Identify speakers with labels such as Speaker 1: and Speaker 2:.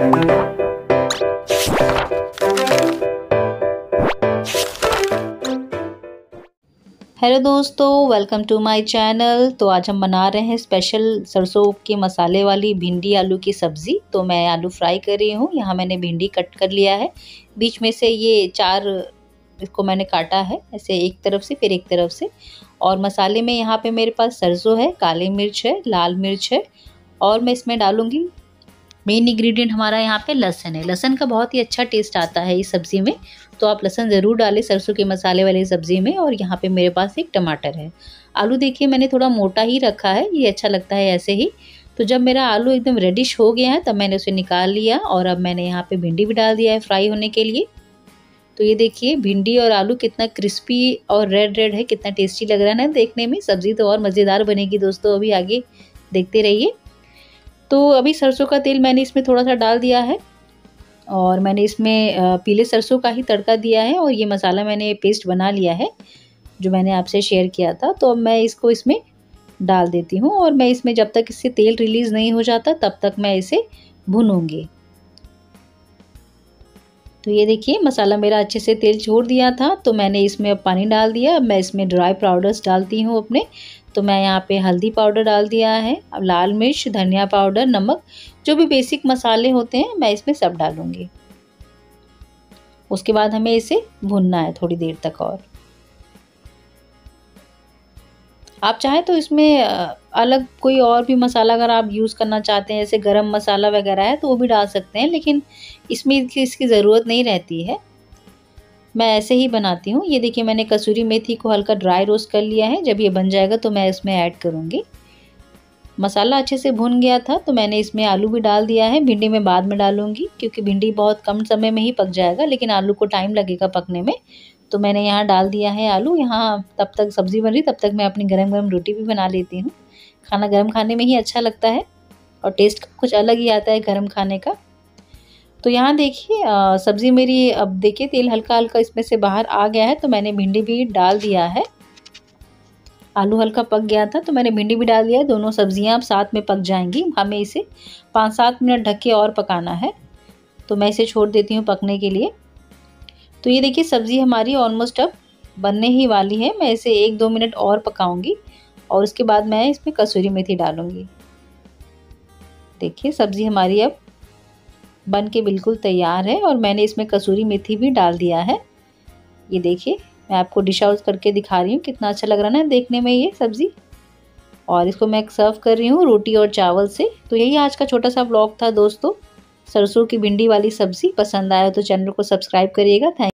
Speaker 1: Hello दोस्तों, welcome to my channel. तो आज हम बना रहे हैं स्पेशल सरसों के मसाले वाली भिंडी आलू की सब्ज़ी। तो मैं आलू फ्राई कर रही हूँ। यहाँ मैंने भिंडी कट कर लिया है। बीच में से ये 4 इसको मैंने काटा है, ऐसे एक तरफ से फिर एक तरफ से। और मसाले में यहाँ पे मेरे पास सरसों है, काली मिर्च है, लाल मिर्च है और मैं इसमें डालूँगी मेन इंग्रेडिएंट हमारा यहाँ पे लहसुन है। लहसुन का बहुत ही अच्छा टेस्ट आता है इस सब्ज़ी में, तो आप लहसुन ज़रूर डालें सरसों के मसाले वाली सब्ज़ी में। और यहाँ पे मेरे पास एक टमाटर है। आलू देखिए मैंने थोड़ा मोटा ही रखा है, ये अच्छा लगता है ऐसे ही। तो जब मेरा आलू एकदम रेडिश हो गया है तब मैंने उसे निकाल लिया और अब मैंने यहाँ पे भिंडी भी डाल दिया है फ्राई होने के लिए। तो ये देखिए भिंडी और आलू कितना क्रिस्पी और रेड रेड है, कितना टेस्टी लग रहा है ना देखने में। सब्ज़ी तो और मज़ेदार बनेगी दोस्तों, अभी आगे देखते रहिए। तो अभी सरसों का तेल मैंने इसमें थोड़ा सा डाल दिया है और मैंने इसमें पीले सरसों का ही तड़का दिया है और ये मसाला मैंने पेस्ट बना लिया है जो मैंने आपसे शेयर किया था। तो अब मैं इसको इसमें डाल देती हूँ और मैं इसमें जब तक इससे तेल रिलीज़ नहीं हो जाता तब तक मैं इसे भूनूंगी। तो ये देखिए मसाला मेरा अच्छे से तेल छोड़ दिया था, तो मैंने इसमें अब पानी डाल दिया। अब मैं इसमें ड्राई पाउडर्स डालती हूँ अपने। तो मैं यहाँ पे हल्दी पाउडर डाल दिया है, अब लाल मिर्च, धनिया पाउडर, नमक, जो भी बेसिक मसाले होते हैं मैं इसमें सब डालूँगी। उसके बाद हमें इसे भूनना है थोड़ी देर तक। और आप चाहें तो इसमें अलग कोई और भी मसाला अगर आप यूज़ करना चाहते हैं, जैसे गरम मसाला वगैरह है तो वो भी डाल सकते हैं, लेकिन इसमें इसकी ज़रूरत नहीं रहती है। मैं ऐसे ही बनाती हूँ। ये देखिए मैंने कसूरी मेथी को हल्का ड्राई रोस्ट कर लिया है। जब ये बन जाएगा तो मैं इसमें ऐड करूँगी। मसाला अच्छे से भुन गया था तो मैंने इसमें आलू भी डाल दिया है। भिंडी मैं बाद में डालूँगी क्योंकि भिंडी बहुत कम समय में ही पक जाएगा, लेकिन आलू को टाइम लगेगा पकने में। तो मैंने यहाँ डाल दिया है आलू। यहाँ तब तक सब्ज़ी बन रही, तब तक मैं अपनी गरम-गरम रोटी भी बना लेती हूँ। खाना गरम खाने में ही अच्छा लगता है और टेस्ट कुछ अलग ही आता है गरम खाने का। तो यहाँ देखिए सब्ज़ी मेरी अब देखिए तेल हल्का-हल्का इसमें से बाहर आ गया है, तो मैंने भिंडी भी डाल दिया है। आलू हल्का पक गया था तो मैंने भिंडी भी डाल दिया है। दोनों सब्जियाँ अब साथ में पक जाएंगी। हमें इसे 5-7 मिनट ढक के और पकाना है, तो मैं इसे छोड़ देती हूँ पकने के लिए। तो ये देखिए सब्ज़ी हमारी ऑलमोस्ट अब बनने ही वाली है। मैं इसे 1-2 मिनट और पकाऊंगी और उसके बाद मैं इसमें कसूरी मेथी डालूंगी। देखिए सब्ज़ी हमारी अब बन के बिल्कुल तैयार है और मैंने इसमें कसूरी मेथी भी डाल दिया है। ये देखिए मैं आपको डिश आउट करके दिखा रही हूँ, कितना अच्छा लग रहा है ना देखने में ये सब्ज़ी। और इसको मैं सर्व कर रही हूँ रोटी और चावल से। तो यही आज का छोटा सा व्लॉग था दोस्तों, सरसों की भिंडी वाली सब्ज़ी। पसंद आया तो चैनल को सब्सक्राइब करिएगा। थैंक